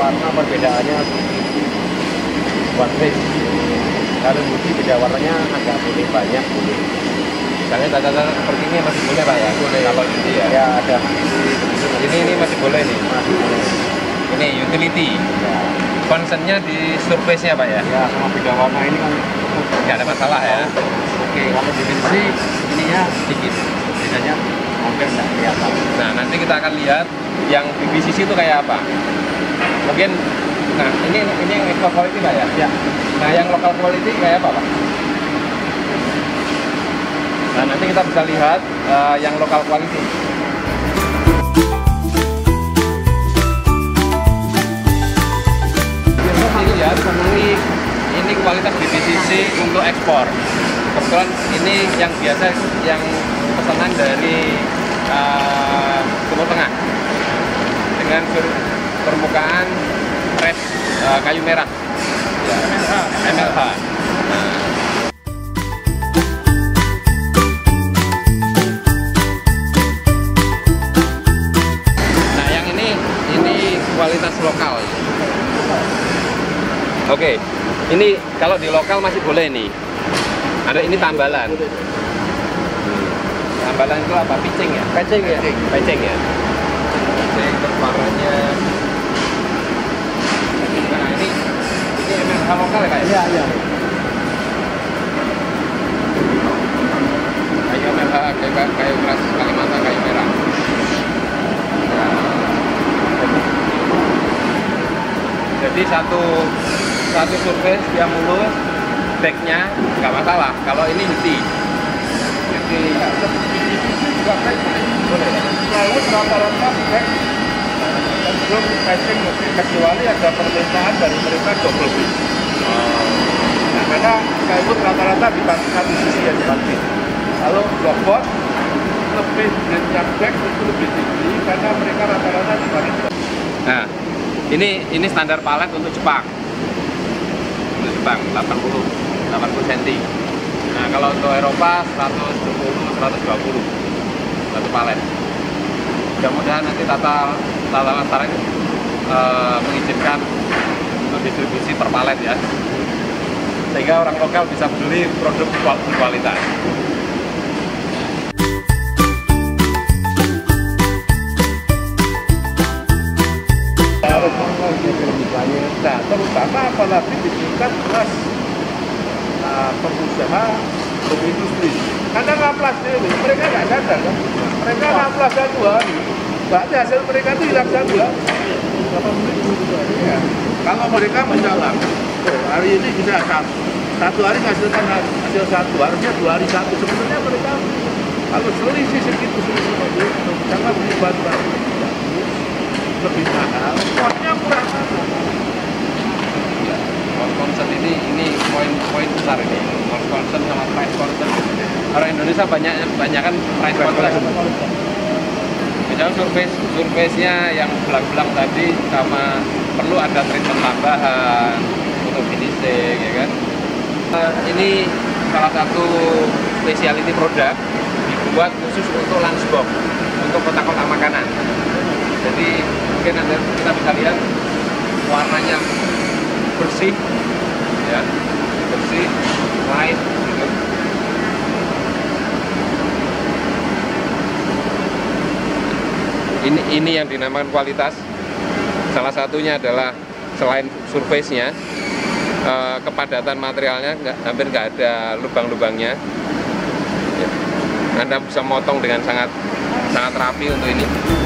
warna perbedaannya buat face. Kalau putih beda warnanya agak boleh banyak boleh. Misalnya tata-tata seperti ini masih boleh Pak ya? Boleh. Kalau ini ya? Ya ada. Ini masih boleh nih? Masih boleh. Ini utility? Ya. Concernnya di surface-nya Pak ya? Ya, sama beda warna ini kan nggak ada masalah ya? Oke, kalau dimensi ininya sedikit. Bedanya hampir nggak kelihatan. Nah, nanti kita akan lihat yang BBCC itu kayak apa. Mungkin, nah ini yang export quality Pak ya? Ya. Nah, yang local quality kayak apa Pak? Nah, nanti kita bisa lihat yang local quality. Lihat, ini kualitas BBCC untuk ekspor. Kebetulan ini yang biasa yang pesanan dari Timur Tengah dengan permukaan red kayu merah ya, MLH. Nah yang ini kualitas lokal. Oke, ini kalau di lokal masih boleh nih. Ada ini tambalan. Tambalan itu apa? Pitching ya? Pecing ya? Pitching ya? Pitching terparahnya. Nah ini MLH lokal ya Pak? Iya, iya. Kayu MLH, kayu keras Kalimantan, kayu merah. Jadi satu surface dia mulus, backnya nggak masalah. Kalau ini henti Juga boleh. Lalu rata-rata back cenderung patching kecuali ada permintaan dari mereka double pitch. Nah, karena kayu rata-rata di satu sisi yang dipakai. Kalau blockboard lebih yang back itu lebih tinggi karena mereka rata-rata dipakai. Nah, ini standar palet untuk Jepang. Untuk Jepang 80 cm. Nah, kalau untuk Eropa 120 120 satu palet. Mudah-mudahan nanti tata laksana ini mengizinkan untuk distribusi per palet ya. Sehingga orang lokal bisa beli produk berkualitas. Nah, terutama apalagi di tingkat kelas pengusaha industri. Karena ngaplas ini, mereka nggak sadar kan? Mereka ngaplas 1 hari, berarti hasil mereka itu hilang 1 hari. Ya. Kalau mereka menjalan, hari ini bisa satu hari menghasilkan hasil 1, harusnya 2 hari 1. Sebenarnya mereka kalau selisih segitu karena beli bahan lebih mahal, kosnya murah mahal. Concern ini poin besar ini. Concern sama price concern. Orang Indonesia banyak kan price concern. Misalnya surface-nya yang belang-belang tadi sama perlu ada treatment tambahan untuk finishing ya kan. Ini salah satu specialty product dibuat khusus untuk lunchbox, untuk kotak-kotak makanan. Jadi mungkin kita bisa lihat warnanya bersih ya, bersih, light gitu. Ini yang dinamakan kualitas. Salah satunya adalah selain surface-nya, kepadatan materialnya hampir nggak ada lubang-lubangnya ya. Anda bisa motong dengan sangat rapi untuk ini.